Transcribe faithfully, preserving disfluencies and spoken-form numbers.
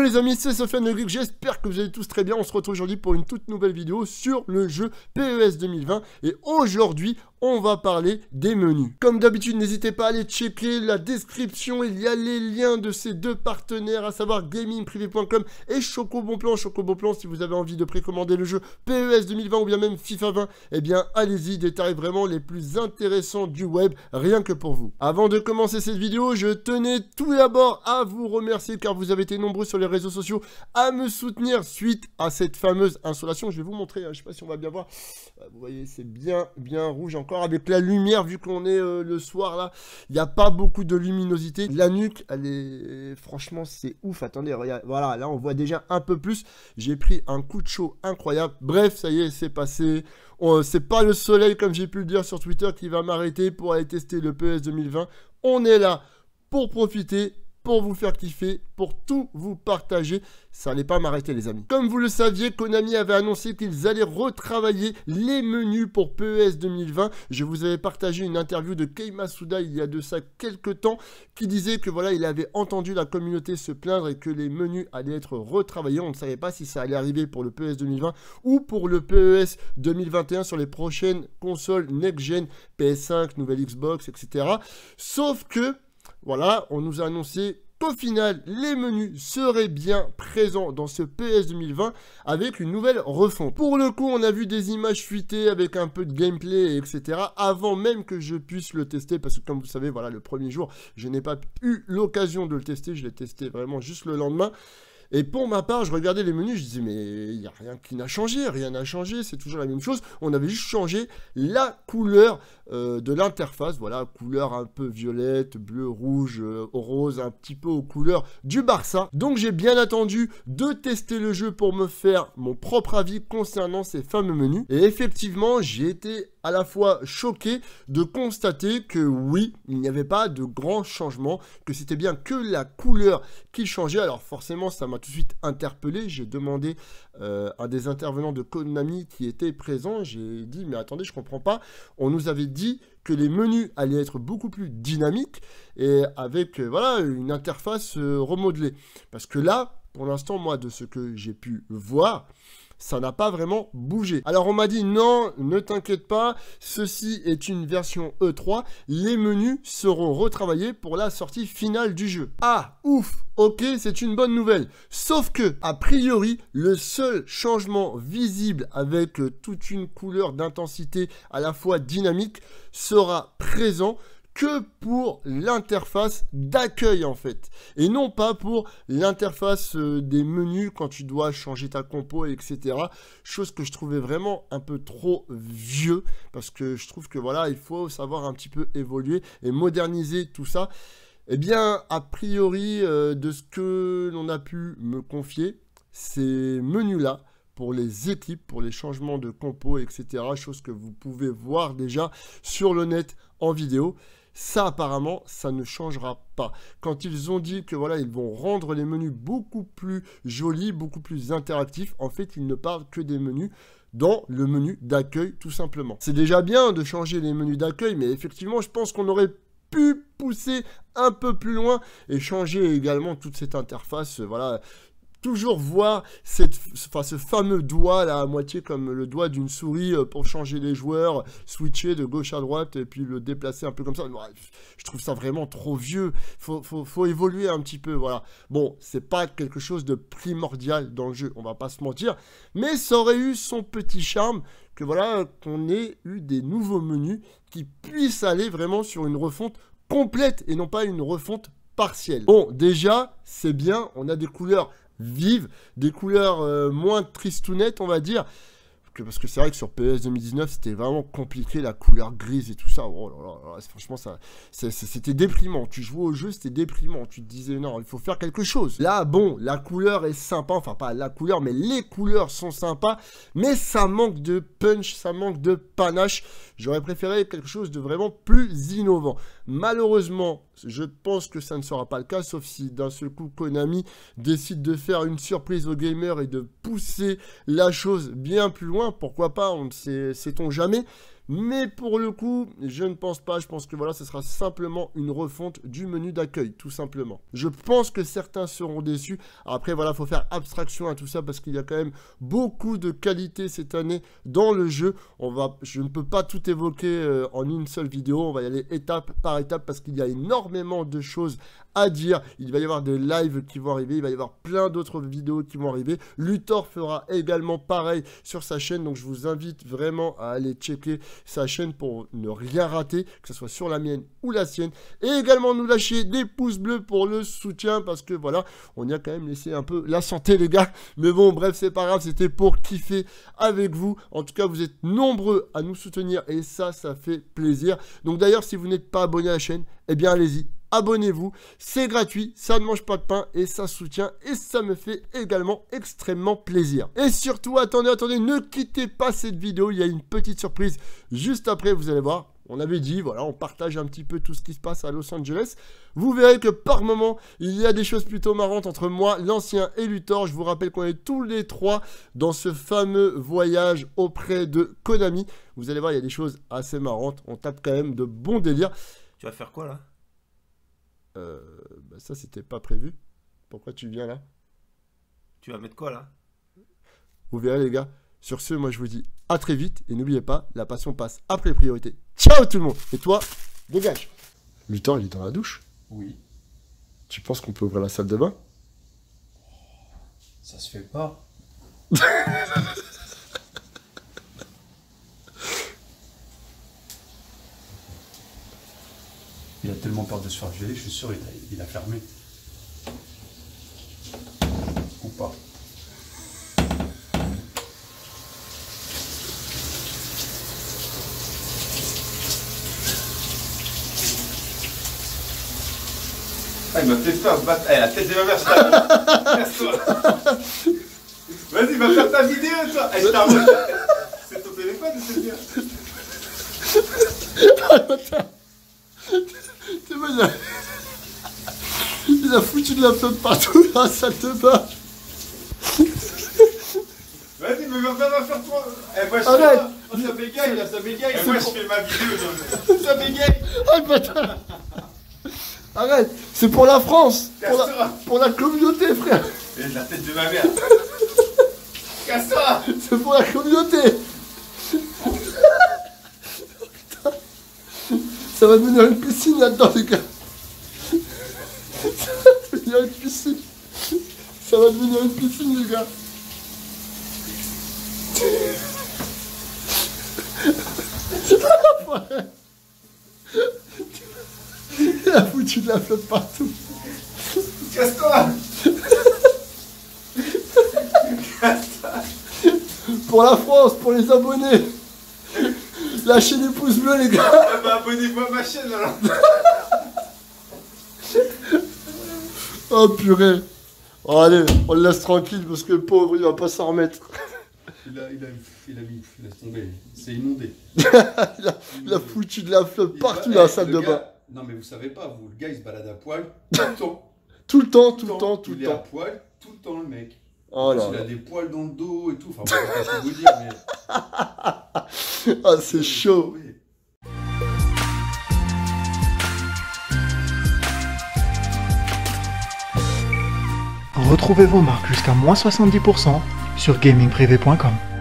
les amis, c'est Sofiane le Geek, j'espère que vous allez tous très bien. On se retrouve aujourd'hui pour une toute nouvelle vidéo sur le jeu P E S deux mille vingt. Et aujourd'hui, on va parler des menus. Comme d'habitude, n'hésitez pas à aller checker la description, il y a les liens de ces deux partenaires, à savoir gaming privé point com et Chocobonplan. Chocobonplan, si vous avez envie de précommander le jeu P E S deux mille vingt ou bien même FIFA vingt, eh bien allez-y, des tarifs vraiment les plus intéressants du web, rien que pour vous. Avant de commencer cette vidéo, je tenais tout d'abord à vous remercier car vous avez été nombreux sur les réseaux sociaux à me soutenir suite à cette fameuse installation. Je vais vous montrer, hein, je ne sais pas si on va bien voir. Vous voyez, c'est bien, bien rouge encore avec la lumière, vu qu'on est euh, le soir là. Il n'y a pas beaucoup de luminosité. La nuque, elle est... Franchement, c'est ouf. Attendez, regarde. Voilà, là, on voit déjà un peu plus. J'ai pris un coup de chaud incroyable. Bref, ça y est, c'est passé. Oh, c'est pas le soleil, comme j'ai pu le dire sur Twitter, qui va m'arrêter pour aller tester le P E S deux mille vingt. On est là pour profiter, pour vous faire kiffer, pour tout vous partager. Ça n'allait pas m'arrêter, les amis. Comme vous le saviez, Konami avait annoncé qu'ils allaient retravailler les menus pour P E S deux mille vingt. Je vous avais partagé une interview de Kei Masuda il y a de ça quelques temps, qui disait que voilà, il avait entendu la communauté se plaindre et que les menus allaient être retravaillés. On ne savait pas si ça allait arriver pour le P E S deux mille vingt ou pour le P E S deux mille vingt et un sur les prochaines consoles next-gen, P S cinq, nouvelle Xbox, et cetera. Sauf que voilà, on nous a annoncé qu'au final, les menus seraient bien présents dans ce P E S deux mille vingt avec une nouvelle refonte. Pour le coup, on a vu des images fuitées avec un peu de gameplay, et cetera avant même que je puisse le tester parce que comme vous savez, voilà, le premier jour, je n'ai pas eu l'occasion de le tester. Je l'ai testé vraiment juste le lendemain. Et pour ma part, je regardais les menus, je disais, mais il n'y a rien qui n'a changé, rien n'a changé, c'est toujours la même chose. On avait juste changé la couleur euh, de l'interface, voilà, couleur un peu violette, bleu, rouge, euh, rose, un petit peu aux couleurs du Barça. Donc j'ai bien attendu de tester le jeu pour me faire mon propre avis concernant ces fameux menus. Et effectivement, j'ai été à la fois choqué de constater que oui, il n'y avait pas de grands changements, que c'était bien que la couleur qui changeait. Alors forcément, ça m'a tout de suite interpellé. J'ai demandé euh, à des intervenants de Konami qui étaient présents. J'ai dit, mais attendez, je comprends pas. On nous avait dit que les menus allaient être beaucoup plus dynamiques et avec euh, voilà, une interface euh, remodelée. Parce que là, pour l'instant, moi, de ce que j'ai pu voir, ça n'a pas vraiment bougé. Alors on m'a dit non, ne t'inquiète pas, ceci est une version E trois, les menus seront retravaillés pour la sortie finale du jeu. Ah, ouf, ok, c'est une bonne nouvelle. Sauf que, a priori, le seul changement visible avec euh, toute une couleur d'intensité à la fois dynamique sera présent que pour l'interface d'accueil en fait, et non pas pour l'interface euh, des menus quand tu dois changer ta compo, et cetera. Chose que je trouvais vraiment un peu trop vieux, parce que je trouve que voilà, il faut savoir un petit peu évoluer et moderniser tout ça. Eh bien, a priori, euh, de ce que l'on a pu me confier, ces menus-là, pour les équipes, pour les changements de compo, et cetera, chose que vous pouvez voir déjà sur le net en vidéo, ça, apparemment, ça ne changera pas. Quand ils ont dit que voilà, ils vont rendre les menus beaucoup plus jolis, beaucoup plus interactifs, en fait, ils ne parlent que des menus dans le menu d'accueil, tout simplement. C'est déjà bien de changer les menus d'accueil, mais effectivement, je pense qu'on aurait pu pousser un peu plus loin et changer également toute cette interface, voilà. Toujours voir cette, enfin, ce fameux doigt là à moitié comme le doigt d'une souris pour changer les joueurs, switcher de gauche à droite et puis le déplacer un peu comme ça. Je trouve ça vraiment trop vieux. Faut, faut, faut évoluer un petit peu, voilà. Bon, c'est pas quelque chose de primordial dans le jeu, on va pas se mentir, mais ça aurait eu son petit charme que voilà, qu'on ait eu des nouveaux menus qui puissent aller vraiment sur une refonte complète et non pas une refonte partielle. Bon, déjà, c'est bien, on a des couleurs vives, des couleurs euh, moins tristounettes, on va dire, que, parce que c'est vrai que sur P E S deux mille dix-neuf, c'était vraiment compliqué, la couleur grise et tout ça. Oh là là là, franchement, ça, c'était déprimant. Tu jouais au jeu, c'était déprimant. Tu te disais, non, il faut faire quelque chose. Là, bon, la couleur est sympa, enfin, pas la couleur, mais les couleurs sont sympas, mais ça manque de punch, ça manque de panache. J'aurais préféré quelque chose de vraiment plus innovant. Malheureusement, je pense que ça ne sera pas le cas, sauf si d'un seul coup Konami décide de faire une surprise aux gamers et de pousser la chose bien plus loin. Pourquoi pas, on ne sait, sait-on jamais. Mais pour le coup, je ne pense pas. Je pense que voilà, ce sera simplement une refonte du menu d'accueil, tout simplement. Je pense que certains seront déçus. Après, voilà, il faut faire abstraction à tout ça parce qu'il y a quand même beaucoup de qualité cette année dans le jeu. On va, je ne peux pas tout évoquer euh, en une seule vidéo. On va y aller étape par étape parce qu'il y a énormément de choses à dire. Il va y avoir des lives qui vont arriver. Il va y avoir plein d'autres vidéos qui vont arriver. Luthor fera également pareil sur sa chaîne. Donc, je vous invite vraiment à aller checker sa chaîne pour ne rien rater, que ce soit sur la mienne ou la sienne. Et également nous lâcher des pouces bleus pour le soutien parce que voilà, on y a quand même laissé un peu la santé les gars. Mais bon, bref, c'est pas grave, c'était pour kiffer avec vous. En tout cas, vous êtes nombreux à nous soutenir et ça, ça fait plaisir. Donc d'ailleurs, si vous n'êtes pas abonné à la chaîne, eh bien allez-y. Abonnez-vous, c'est gratuit, ça ne mange pas de pain et ça soutient et ça me fait également extrêmement plaisir. Et surtout, attendez, attendez, ne quittez pas cette vidéo, il y a une petite surprise juste après, vous allez voir. On avait dit, voilà, on partage un petit peu tout ce qui se passe à Los Angeles. Vous verrez que par moment, il y a des choses plutôt marrantes entre moi, l'ancien et Luthor. Je vous rappelle qu'on est tous les trois dans ce fameux voyage auprès de Konami. Vous allez voir, il y a des choses assez marrantes. On tape quand même de bons délires. Tu vas faire quoi là? Euh, bah ça c'était pas prévu. Pourquoi tu viens là? Tu vas mettre quoi là? Vous verrez les gars. Sur ce, moi je vous dis à très vite. Et n'oubliez pas, la passion passe après les priorités. Ciao tout le monde. Et toi, dégage. Luthor il est dans la douche? Oui. Tu penses qu'on peut ouvrir la salle de bain? Ça se fait pas. Il a tellement peur de se faire violer, je suis sûr, il a, il a fermé. Ou pas. Ah, il m'a fait peur, ce bâtard. Eh, la tête de ma mère, je t'avoue. Casse-toi. Vas-y, va faire ta vidéo, toi. Eh, je t'avoue. C'est ton téléphone, c'est bien. Ah, bâtard. C'est bon, il a... il a foutu de la flotte partout dans la salle de bain. Vas-y, mais va faire, va faire toi. Eh, moi, je Arrête. fais oh, ça bégaye, là, ça bégaye. Eh, moi, je fais ma vidéo, ça bégaye. Ah, le bâtard. Arrête, c'est pour la France. Pour la, pour la communauté, frère. Et la tête de ma mère. Casse-toi. C'est pour la communauté. Ça va devenir une piscine là-dedans, les gars. Ça va devenir une piscine. Ça va devenir une piscine, les gars. Il a foutu de la flotte partout. Casse-toi. Casse-toi. Pour la France, pour les abonnés. Lâchez les pouces bleus, les gars. Ah bah, abonnez-vous à ma chaîne, alors. Oh, purée. Oh, allez, on le laisse tranquille parce que le pauvre, il va pas s'en remettre. Il a, il a, il a mis, laisse tomber, c'est inondé. il, a, il a foutu de la flotte partout dans la salle de bain. Non mais vous savez pas, vous, le gars il se balade à poil tout le temps. Tout le temps, tout le temps, tout il le est à temps. poil tout le temps le mec. Oh là il là. a des poils dans le dos et tout, enfin bon, je sais pas vous dire mais... Ah, c'est chaud. Retrouvez vos marques jusqu'à moins soixante-dix pour cent sur gaming privé point com.